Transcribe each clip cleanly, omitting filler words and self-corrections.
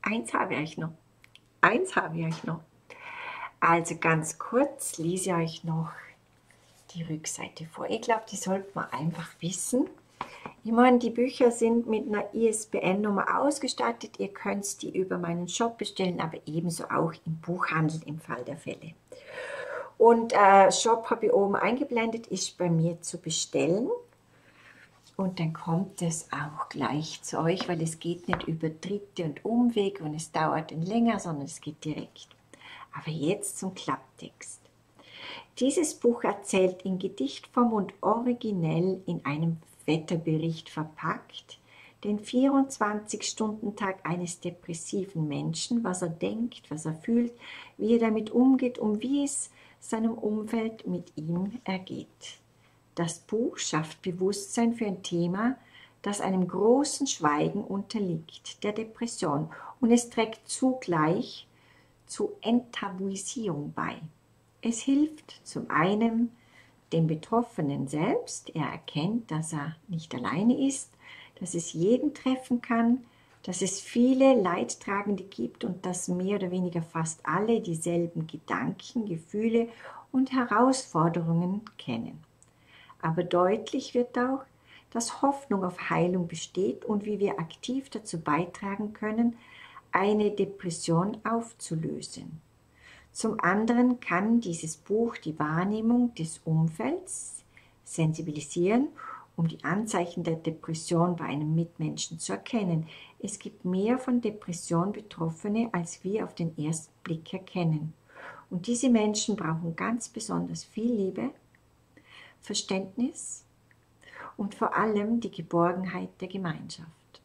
eins habe ich euch noch. Eins habe ich euch noch. Also ganz kurz lese ich euch noch die Rückseite vor. Ich glaube, die sollte man einfach wissen. Ich meine, die Bücher sind mit einer ISBN-Nummer ausgestattet. Ihr könnt die über meinen Shop bestellen, aber ebenso auch im Buchhandel im Fall der Fälle. Und Shop habe ich oben eingeblendet, ist bei mir zu bestellen. Und dann kommt es auch gleich zu euch, weil es geht nicht über Dritte und Umweg und es dauert dann länger, sondern es geht direkt. Aber jetzt zum Klapptext. Dieses Buch erzählt in Gedichtform und originell in einem Wetterbericht verpackt den 24-Stunden-Tag eines depressiven Menschen, was er denkt, was er fühlt, wie er damit umgeht und wie es seinem Umfeld mit ihm ergeht. Das Buch schafft Bewusstsein für ein Thema, das einem großen Schweigen unterliegt, der Depression, und es trägt zugleich zur Enttabuisierung bei. Es hilft zum einen dem Betroffenen selbst, er erkennt, dass er nicht alleine ist, dass es jeden treffen kann, dass es viele Leidtragende gibt und dass mehr oder weniger fast alle dieselben Gedanken, Gefühle und Herausforderungen kennen. Aber deutlich wird auch, dass Hoffnung auf Heilung besteht und wie wir aktiv dazu beitragen können, eine Depression aufzulösen. Zum anderen kann dieses Buch die Wahrnehmung des Umfelds sensibilisieren, um die Anzeichen der Depression bei einem Mitmenschen zu erkennen. Es gibt mehr von Depression Betroffene, als wir auf den ersten Blick erkennen. Und diese Menschen brauchen ganz besonders viel Liebe, Verständnis und vor allem die Geborgenheit der Gemeinschaft.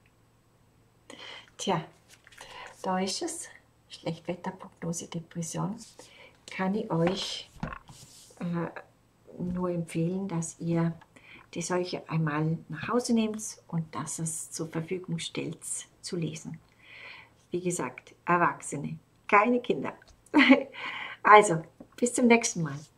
Tja, da ist es. Schlechtwetterprognose, Depression. Kann ich euch nur empfehlen, dass ihr das euch einmal nach Hause nehmt und dass es zur Verfügung stellt, zu lesen. Wie gesagt, Erwachsene, keine Kinder. Also, bis zum nächsten Mal.